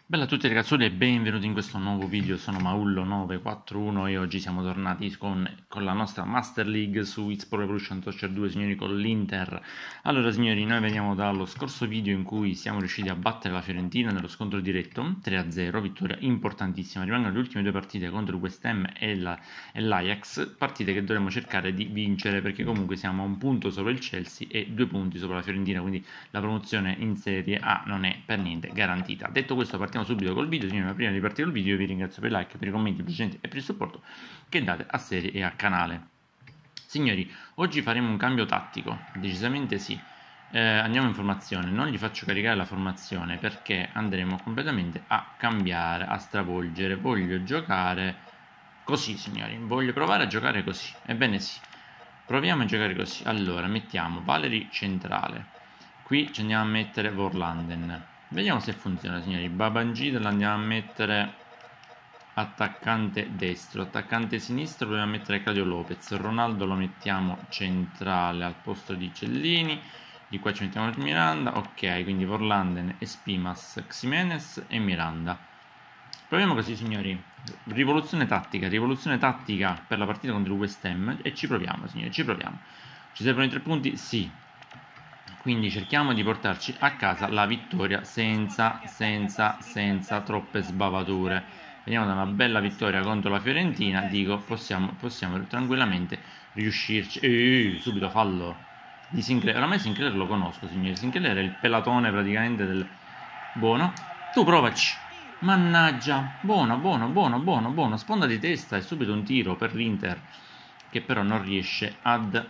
Bella a tutti ragazzuoli e benvenuti in questo nuovo video. Sono Maullo941 e oggi siamo tornati con la nostra Master League su It's Pro Evolution Soccer 2, signori, con l'Inter. Allora signori, noi veniamo dallo scorso video in cui siamo riusciti a battere la Fiorentina nello scontro diretto 3-0, vittoria importantissima. Rimangono le ultime due partite contro il West Ham e l'Ajax, partite che dovremo cercare di vincere perché comunque siamo a un punto sopra il Chelsea e 2 punti sopra la Fiorentina, quindi la promozione in Serie A non è per niente garantita. Detto questo, partiamo subito col video. Signori, ma prima di partire col video vi ringrazio per i like, per i commenti precedenti e per il supporto che date a serie e a canale. Signori, oggi faremo un cambio tattico, decisamente sì. Andiamo in formazione, non gli faccio caricare la formazione perché andremo completamente a cambiare, a stravolgere. Voglio giocare così, signori, voglio provare a giocare così. Ebbene sì, proviamo a giocare così. Allora, mettiamo Valeri centrale, qui ci andiamo a mettere Vorlanden. Vediamo se funziona, signori. Babangida la andiamo a mettere attaccante destro, attaccante sinistro proviamo a mettere Claudio Lopez. Ronaldo lo mettiamo centrale al posto di Cellini. Di qua ci mettiamo Miranda. Ok, quindi Vorlanden, Espimas, Ximenes e Miranda. Proviamo così, signori. Rivoluzione tattica per la partita contro il West Ham. E ci proviamo, signori, ci proviamo. Ci servono i 3 punti? Sì. Quindi cerchiamo di portarci a casa la vittoria senza troppe sbavature. Veniamo da una bella vittoria contro la Fiorentina. Dico, possiamo tranquillamente riuscirci. Subito fallo di Sinclair. Oramai Sinclair lo conosco, signori. Sinclair è il pelatone praticamente del... Buono. Tu provaci. Mannaggia. Buono. Sponda di testa e subito un tiro per l'Inter, che però non riesce ad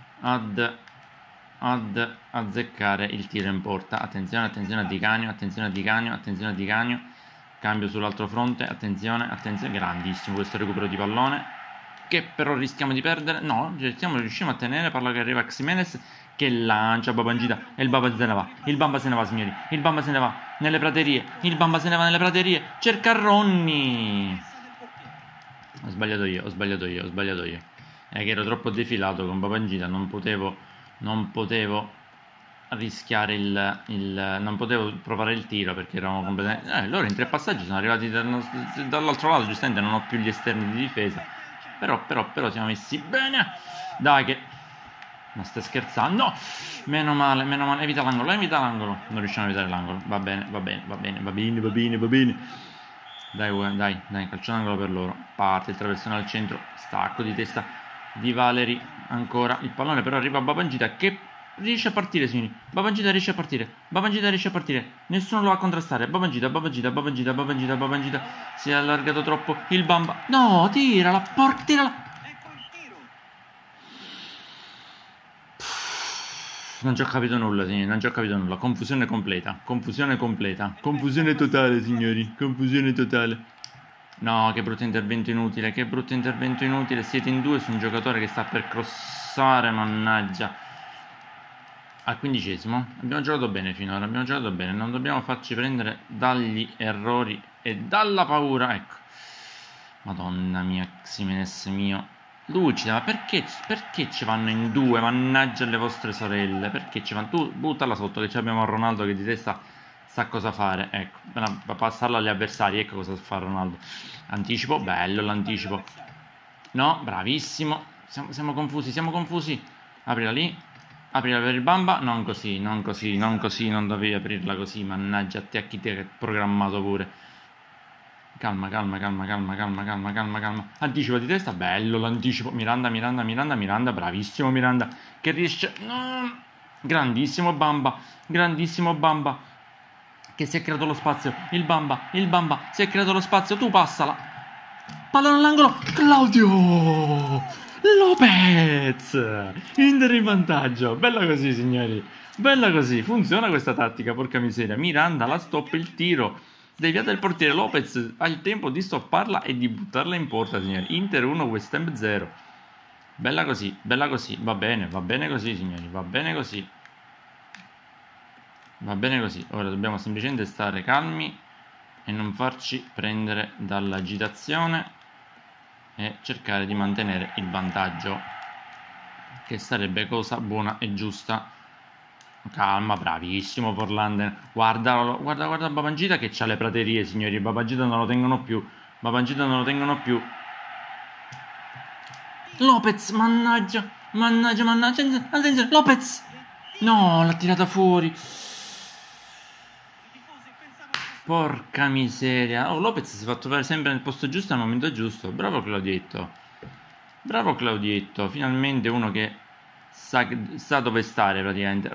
azzeccare il tiro in porta. Attenzione a Di Canio. Cambio sull'altro fronte. Attenzione, grandissimo questo recupero di pallone, che però rischiamo di perdere. No, riusciamo a tenere. Palla che arriva a Ximenes, che lancia Babangida e il Bamba se ne va, signori. Il Bamba se ne va nelle praterie. Cerca Ronny. Ho sbagliato io. Che ero troppo defilato con Babangida. Non potevo rischiare non potevo provare il tiro perché eravamo completamente... loro in 3 passaggi sono arrivati dall'altro lato. Giustamente non ho più gli esterni di difesa, però siamo messi bene. Dai che... Ma stai scherzando? No! Meno male. Evita l'angolo. Non riusciamo a evitare l'angolo. Va bene. Dai, calcio d'angolo per loro. Parte il traversone al centro. Stacco di testa di Valeri. Ancora il pallone però arriva a Babangida, che riesce a partire, signori. Babangida riesce a partire. Nessuno lo va a contrastare. Babangida. Si è allargato troppo il Bamba. No, tirala. Non ci ho capito nulla, signori. Confusione completa. Confusione totale, signori. No, che brutto intervento inutile. Siete in 2 su un giocatore che sta per crossare, mannaggia. Al 15esimo abbiamo giocato bene finora, non dobbiamo farci prendere dagli errori e dalla paura. Ecco, madonna mia, Ximenes mio. Lucida, ma perché ci vanno in 2? Mannaggia le vostre sorelle. Perché ci vanno? Tu buttala sotto, che abbiamo Ronaldo che di testa sa cosa fare. Ecco, per passarla agli avversari. Ecco cosa fa Ronaldo. Anticipo, bello l'anticipo. No, bravissimo. Siamo confusi. Aprila per il Bamba. Non così. Non dovevi aprirla così. Mannaggia a te, a chi ti ha programmato pure. Calma. Anticipo di testa, bello l'anticipo. Miranda. Bravissimo Miranda, che riesce... No. Grandissimo Bamba, che si è creato lo spazio. Il Bamba si è creato lo spazio. Tu passala. Pallone all'angolo. Claudio Lopez. Inter in vantaggio. Bella così, signori. Funziona questa tattica, porca miseria. Miranda la stoppa il tiro. Deviata il portiere. Lopez ha il tempo di stopparla e di buttarla in porta, signori. Inter 1, West Ham 0. Bella così. Va bene così, signori. Va bene così. Ora dobbiamo semplicemente stare calmi e non farci prendere dall'agitazione e cercare di mantenere il vantaggio, che sarebbe cosa buona e giusta. Calma, bravissimo Vorlanden. Guardalo, guarda Babangida che c'ha le praterie, signori. Babangida non lo tengono più. Babangida non lo tengono più. Lopez, mannaggia. Attenzione, Lopez. No, l'ha tirata fuori. Porca miseria. Oh, Lopez si è fatto fare sempre nel posto giusto al momento giusto. Bravo Claudietto. Bravo Claudietto. Finalmente uno che sa dove stare praticamente.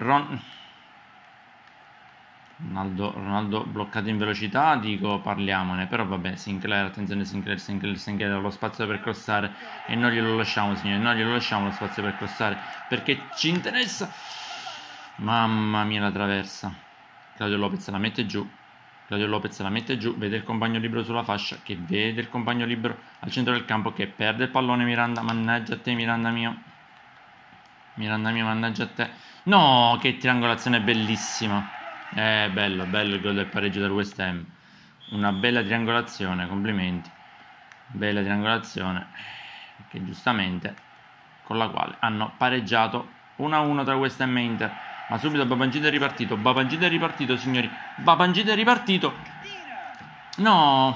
Ronaldo bloccato in velocità, dico parliamone, però vabbè, Sinclair, attenzione Sinclair ha lo spazio per crossare e non glielo lasciamo, signori, non glielo lasciamo lo spazio per crossare perché ci interessa. Mamma mia, la traversa. Claudio Lopez la mette giù. Vede il compagno libero sulla fascia, che vede il compagno libero al centro del campo, che perde il pallone. Miranda, mannaggia a te Miranda mio, mannaggia a te. No, che triangolazione bellissima. Bello il gol del pareggio del West Ham. Una bella triangolazione, complimenti. Bella triangolazione che giustamente, con la quale hanno pareggiato 1-1 tra West Ham e Inter. Ma subito Babangida è ripartito, signori. Babangida è ripartito. No.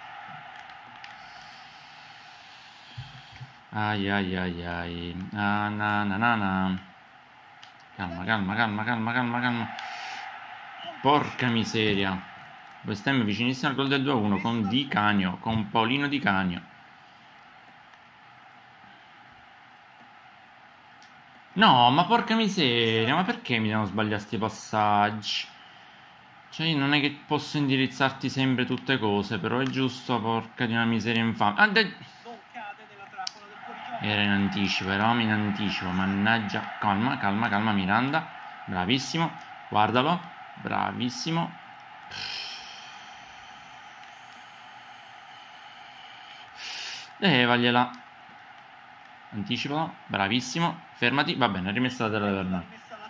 Ai. Calma. Porca miseria. West Ham vicinissimo al gol del 2-1 con Di Canio, con Paolino Di Canio. No, ma porca miseria, ma perché mi devono sbagliare sti passaggi? Cioè io non è che posso indirizzarti sempre tutte cose, però è giusto, porca di una miseria infame. Era in anticipo, eravamo in anticipo, mannaggia. Calma Miranda, bravissimo, guardalo, bravissimo. Vagliela. Anticipalo, bravissimo, fermati, va bene, rimessa la terra.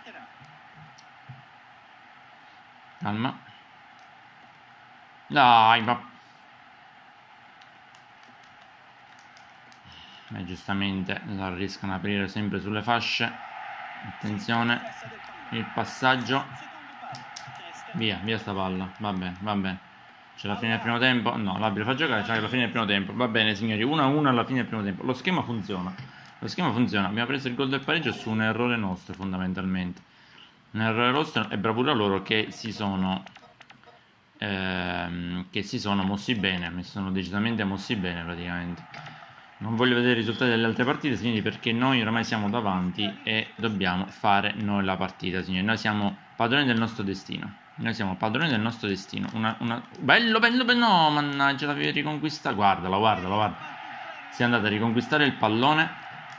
Calma. Dai, va. Giustamente la riescono ad aprire sempre sulle fasce. Attenzione, il passaggio. Via sta palla. Va bene. C'è la fine del primo tempo. No, l'arbitro fa giocare, c'è la fine del primo tempo. Va bene signori, 1-1 alla fine del primo tempo. Lo schema funziona. Abbiamo preso il gol del pareggio su un errore nostro, fondamentalmente. Un errore nostro e bravura loro che si sono mossi bene. Mi sono decisamente mossi bene praticamente. Non voglio vedere i risultati delle altre partite, signori, perché noi ormai siamo davanti e dobbiamo fare noi la partita, signori. Noi siamo padroni del nostro destino. Bello, no, mannaggia, l'avevi riconquistato. Guardalo. Si è andato a riconquistare il pallone.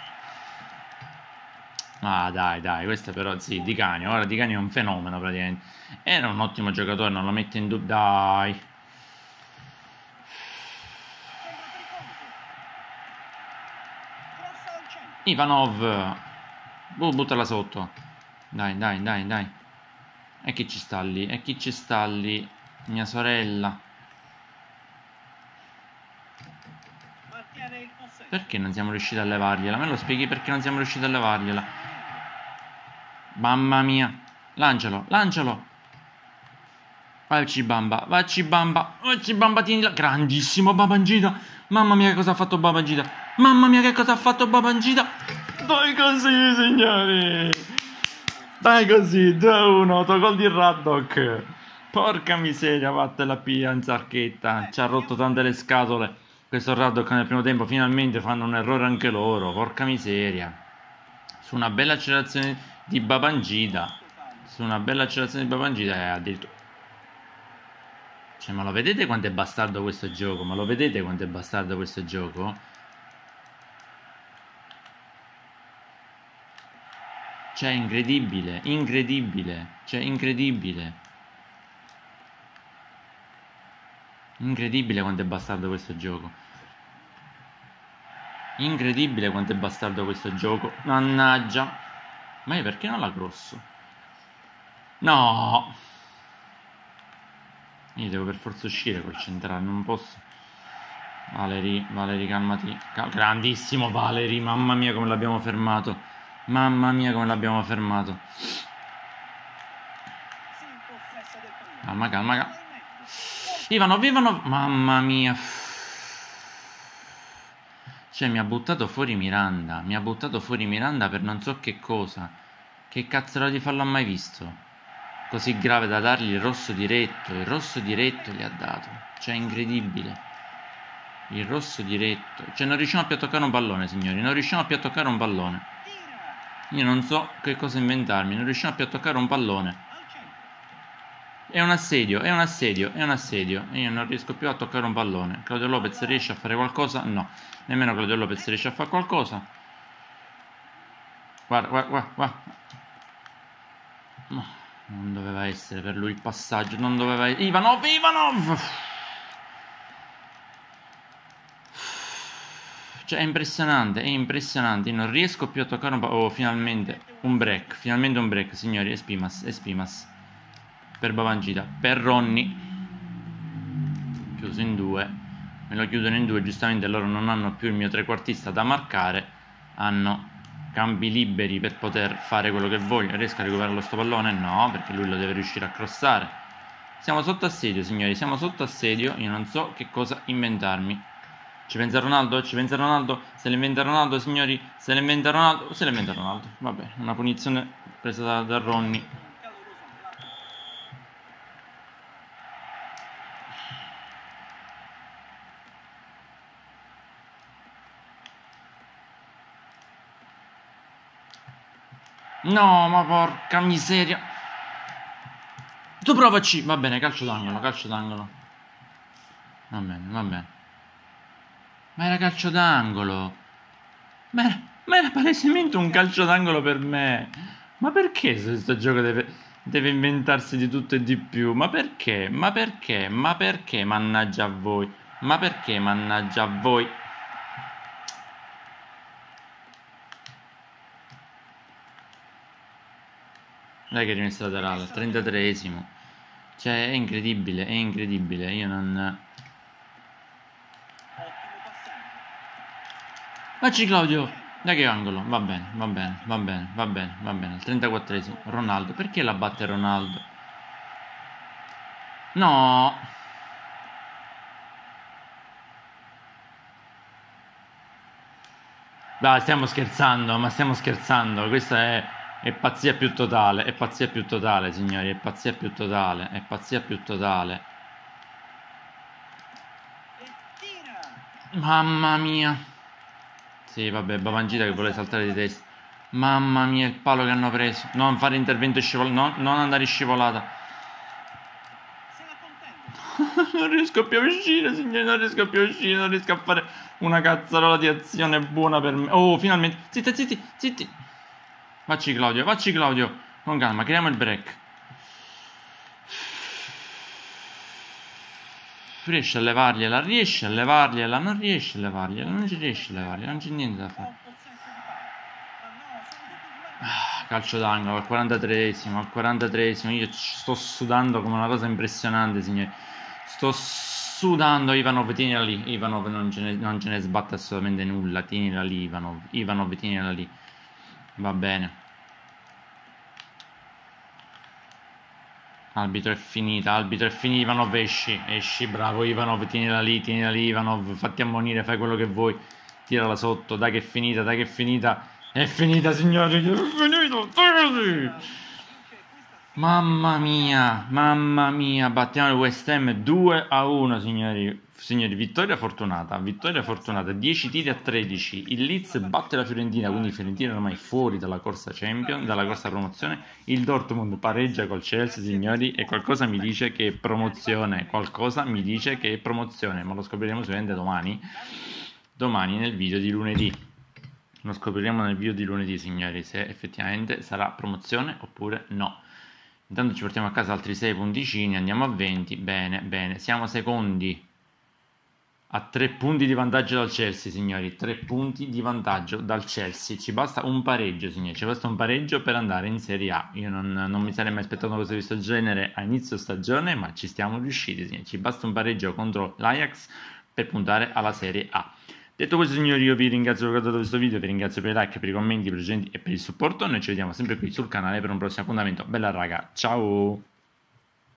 Ah, dai, questo però, sì, Di Canio. Ora Di Canio è un fenomeno, praticamente. Era un ottimo giocatore, non lo mette in dubbio. Dai. Ivanov, buttala sotto. Dai. E chi ci sta lì? Mia sorella. Perché non siamo riusciti a levargliela? Me lo spieghi perché non siamo riusciti a levargliela? Mamma mia. Lancialo. Vacci bamba, tienila. Grandissimo Babangida. Mamma mia che cosa ha fatto Babangida. Dai così signori. Dai così, 2-1, autogol di Raddock. Porca miseria, vattela Pia in zarchetta. Ci ha rotto tante le scatole questo Raddock nel primo tempo. Finalmente fanno un errore anche loro. Porca miseria. Su una bella accelerazione di Babangida. Addirittura. Cioè, ma lo vedete quanto è bastardo questo gioco? Cioè, incredibile. Cioè, incredibile quanto è bastardo questo gioco. Mannaggia. Ma io perché non la crosso? No. Io devo per forza uscire col centrale, non posso. Valeri, calmati. Grandissimo Valeri, mamma mia come l'abbiamo fermato. Calma, calma, calma. Ivanov, mamma mia. Cioè, mi ha buttato fuori Miranda. Mi ha buttato fuori Miranda per non so che cosa. Che cazzaro di fallo ha mai visto? Così grave da dargli il rosso diretto. Il rosso diretto gli ha dato. Cioè, incredibile. Il rosso diretto. Cioè, non riusciamo più a toccare un pallone, signori. Non riusciamo più a toccare un pallone. Io non so che cosa inventarmi. Non riusciamo più a toccare un pallone. È un assedio, è un assedio, è un assedio. E io non riesco più a toccare un pallone. Claudio Lopez riesce a fare qualcosa? No. Nemmeno Claudio Lopez riesce a fare qualcosa. Guarda, guarda, guarda, guarda. No, non doveva essere per lui il passaggio. Non doveva essere. Ivanov! Cioè, è impressionante, è impressionante. Io non riesco più a toccare un pallone. Oh, finalmente un break. Finalmente un break, signori. Espimas. Per Babangida, per Ronny, chiuso in due, me lo chiudono in due, giustamente loro non hanno più il mio trequartista da marcare, hanno cambi liberi per poter fare quello che voglio. Riesco a recuperare sto pallone? No, perché lui lo deve riuscire a crossare. Siamo sotto assedio, signori, siamo sotto assedio, io non so che cosa inventarmi. Ci pensa Ronaldo? Ci pensa Ronaldo? Se le inventa Ronaldo, signori, se le inventa Ronaldo, se le inventa Ronaldo, vabbè, una punizione presa da Ronny. No, ma porca miseria. Tu provaci. Va bene, calcio d'angolo, calcio d'angolo. Va bene, va bene. Ma era calcio d'angolo. Ma era palesemente un calcio d'angolo per me. Ma perché questo gioco deve inventarsi di tutto e di più? Ma perché? Ma perché? Ma perché? Mannaggia a voi. Ma perché? Mannaggia a voi. Dai che è rimessa laterale, al 33esimo. Cioè, è incredibile, io non... Facci Claudio! Dai che angolo, va bene, va bene, va bene, va bene, va bene. Al 34esimo, Ronaldo, perché la batte Ronaldo? No! Dai, stiamo scherzando, ma stiamo scherzando, questa è pazzia più totale, signori, è pazzia più totale, è pazzia più totale. Mamma mia. Sì, vabbè, Babangida che vuole saltare di testa. Mamma mia, il palo che hanno preso. Non fare intervento scivolato, non andare in scivolata. Non riesco più a uscire, signori, non riesco più a uscire, non riesco a fare una cazzarola di azione buona per me. Oh, finalmente. Zitti. Facci Claudio. Con calma, creiamo il break. Riesce a levargliela, non riesce a levargliela, non ci riesce a levargliela, non c'è niente da fare. Calcio d'angolo al 43esimo, io sto sudando come una cosa impressionante, signori. Sto sudando. Ivanov, tienila lì. Ivanov non ce ne sbatte assolutamente nulla. Tienila lì, Ivanov, tienila lì. Va bene. Arbitro è finita, Ivanov, esci, bravo Ivanov, tienila lì, Ivanov, fatti ammonire, fai quello che vuoi, tirala sotto, dai che è finita, è finita signori, è finita, mamma mia, battiamo il West Ham 2-1 signori, vittoria fortunata, 10 tiri a 13, il Leeds batte la Fiorentina, quindi Fiorentina ormai fuori dalla corsa Champions, dalla corsa promozione, il Dortmund pareggia col Chelsea, signori, e qualcosa mi dice che è promozione, ma lo scopriremo sicuramente domani nel video di lunedì. Lo scopriremo nel video di lunedì, signori, se effettivamente sarà promozione oppure no. Intanto ci portiamo a casa altri 6 punticini, andiamo a 20, bene, siamo secondi a 3 punti di vantaggio dal Chelsea, signori, 3 punti di vantaggio dal Chelsea, ci basta un pareggio, signori, ci basta un pareggio per andare in Serie A. Io non mi sarei mai aspettato una cosa di questo genere a inizio stagione, ma ci stiamo riusciti, signori, ci basta un pareggio contro l'Ajax per puntare alla Serie A. Detto questo, signori, io vi ringrazio per aver guardato questo video, vi ringrazio per i like, per i commenti, per i presenti e per il supporto. Noi ci vediamo sempre qui sul canale per un prossimo appuntamento. Bella raga, ciao!